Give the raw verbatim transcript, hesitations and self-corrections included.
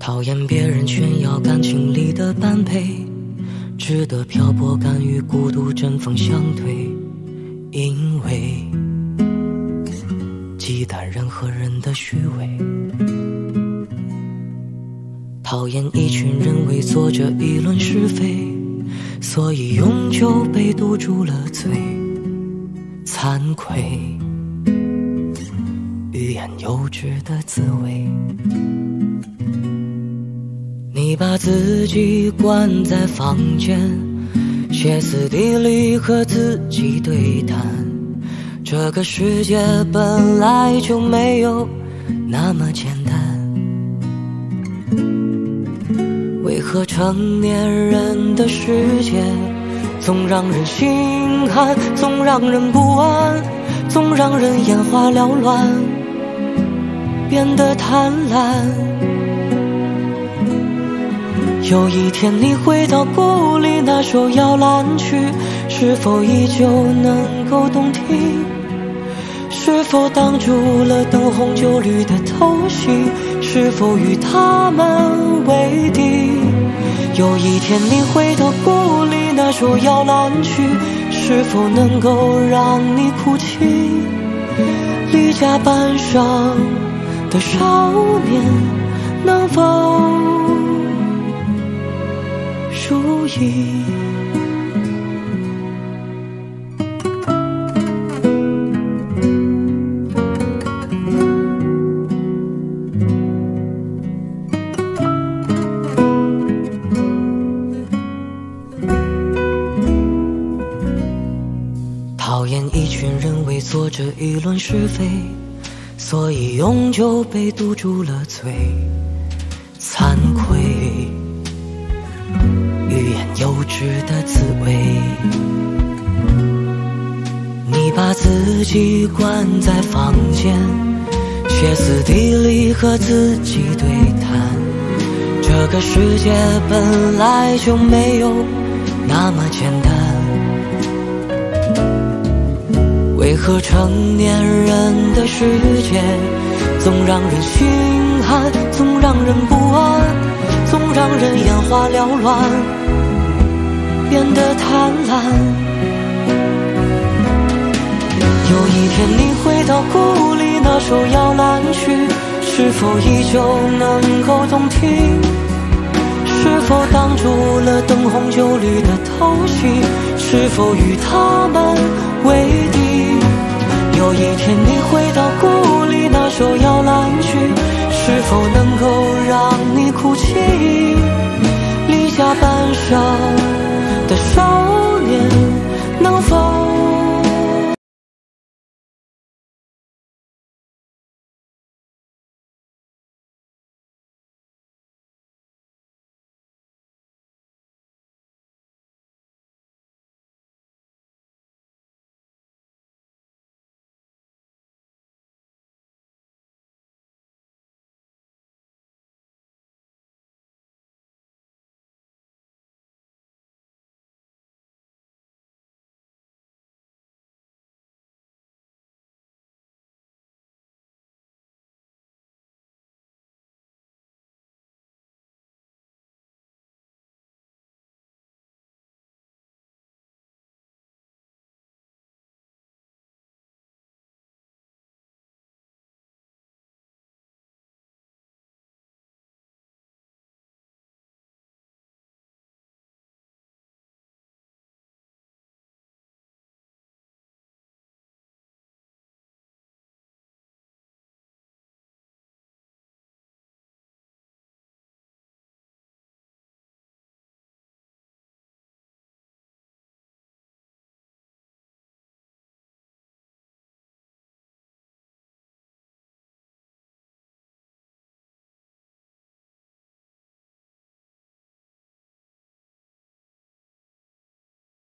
讨厌别人炫耀感情里的般配，值得漂泊甘于孤独针锋相对，因为忌惮人和人的虚伪。讨厌一群人为作者议论是非，所以永久被堵住了嘴，惭愧欲言又止的滋味。你把自己关在房间，歇斯底里和自己对谈，这个世界本来就没有那么简单，为何成年人的世界总让人心寒，总让人不安，总让人眼花缭乱，变得贪婪。有一天你回到故里，那首摇篮曲是否依旧能够动听？是否挡住了灯红酒绿的偷袭？是否与他们为敌？有一天你回到故里，那首摇篮曲是否能够让你哭泣？离家半生的少年能否如意？讨厌一群人为作者议论是非，所以永久被堵住了嘴，惭愧欲言又止的滋味。你把自己关在房间，歇斯底里和自己对谈，这个世界本来就没有那么简单，为何成年人的世界总让人心寒，总让人不安，总让人眼花缭乱，变得贪婪。有一天你回到故里，那首摇篮曲是否依旧能够动听？是否挡住了灯红酒绿的偷袭？是否与他们为敌？有一天你回到故里，那首摇篮曲是否能够让你哭泣？离家半生